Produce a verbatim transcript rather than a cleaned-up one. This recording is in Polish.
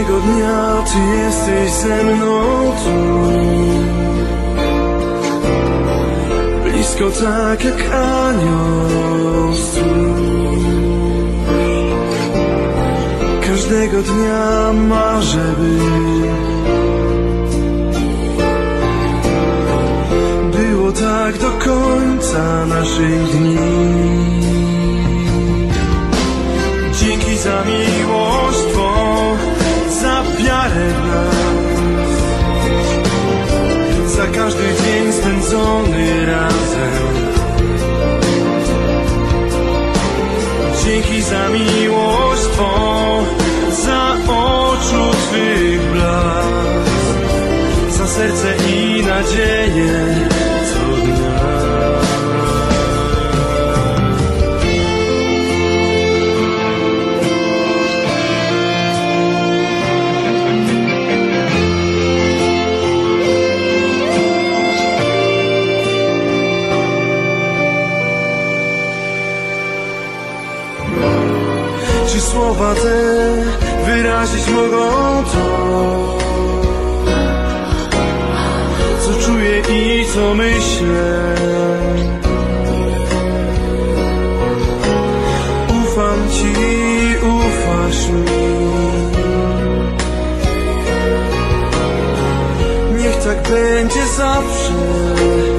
Każdego dnia Ty jesteś ze mną tu, blisko tak jak anioł strój. Każdego dnia marzę, by było tak do końca naszych dni. Dzięki za miłość Twą, za wiarę w nas, za każdy dzień spędzony razem. Dzięki za miłość Twą, za oczu Twych blask, za serce i nadzieję co dnia. Czy słowa te wyrazić mogą to, co czuję i co myślę? Ufam Ci, ufasz mi. Niech tak będzie zawsze.